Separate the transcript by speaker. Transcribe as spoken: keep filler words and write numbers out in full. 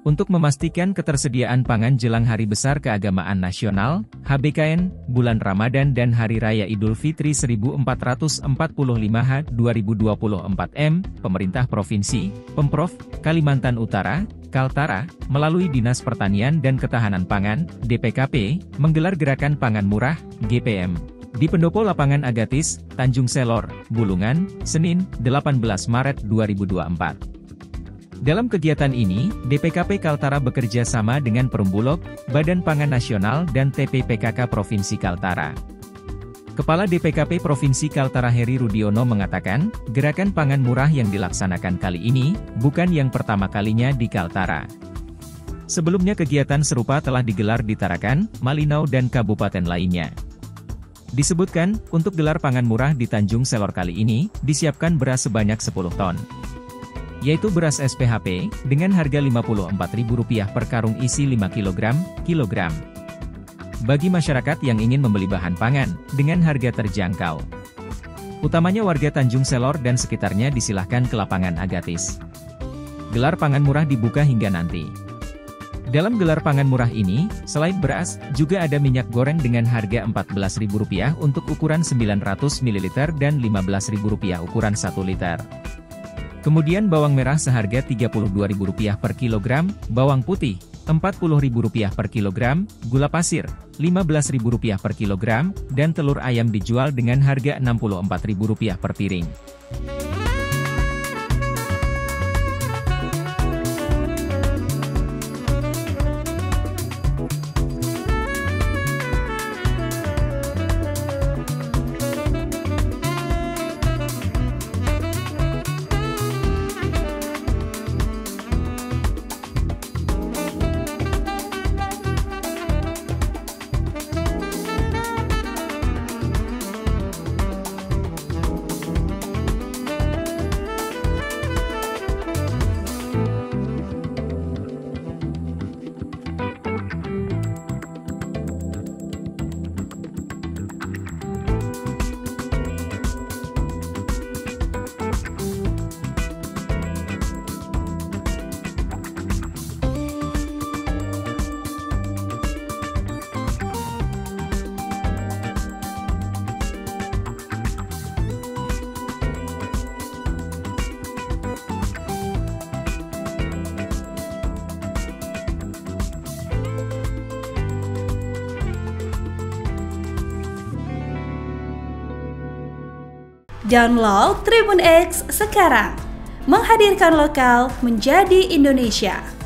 Speaker 1: Untuk memastikan ketersediaan pangan jelang Hari Besar Keagamaan Nasional, H B K N, bulan Ramadan dan Hari Raya Idul Fitri seribu empat ratus empat puluh lima H dua ribu dua puluh empat M, Pemerintah Provinsi, Pemprov, Kalimantan Utara, Kaltara, melalui Dinas Pertanian dan Ketahanan Pangan, D P K P, menggelar Gerakan Pangan Murah, G P M, di Pendopo Lapangan Agatis, Tanjung Selor, Bulungan, Senin, delapan belas Maret dua ribu dua puluh empat. Dalam kegiatan ini, D P K P Kaltara bekerja sama dengan Perumbulok, Badan Pangan Nasional dan T P P K K Provinsi Kaltara. Kepala D P K P Provinsi Kaltara Heri Rudiono mengatakan, gerakan pangan murah yang dilaksanakan kali ini, bukan yang pertama kalinya di Kaltara. Sebelumnya kegiatan serupa telah digelar di Tarakan, Malinau dan kabupaten lainnya. Disebutkan, untuk gelar pangan murah di Tanjung Selor kali ini, disiapkan beras sebanyak sepuluh ton. Yaitu beras S P H P, dengan harga lima puluh empat ribu rupiah per karung isi lima kilogram, kilogram. Bagi masyarakat yang ingin membeli bahan pangan, dengan harga terjangkau. Utamanya warga Tanjung Selor dan sekitarnya disilahkan ke lapangan Agatis. Gelar pangan murah dibuka hingga nanti. Dalam gelar pangan murah ini, selain beras, juga ada minyak goreng dengan harga empat belas ribu rupiah untuk ukuran sembilan ratus mililiter dan lima belas ribu rupiah ukuran satu liter. Kemudian bawang merah seharga tiga puluh dua ribu rupiah per kilogram, bawang putih, empat puluh ribu rupiah per kilogram, gula pasir, lima belas ribu rupiah per kilogram, dan telur ayam dijual dengan harga enam puluh empat ribu rupiah per piring.
Speaker 2: Download Tribun X sekarang, menghadirkan lokal menjadi Indonesia.